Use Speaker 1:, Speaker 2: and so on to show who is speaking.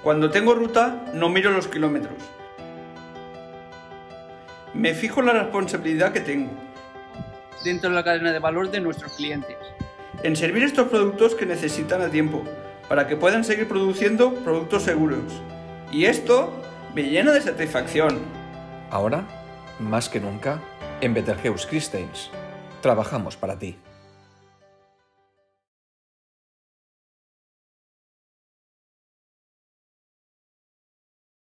Speaker 1: Cuando tengo ruta, no miro los kilómetros. Me fijo en la responsabilidad que tengo
Speaker 2: dentro de la cadena de valor de nuestros clientes,
Speaker 1: en servir estos productos que necesitan a tiempo, para que puedan seguir produciendo productos seguros. Y esto me llena de satisfacción.
Speaker 3: Ahora, más que nunca, en BETELGEUX-CHRISTEYNS, trabajamos para ti.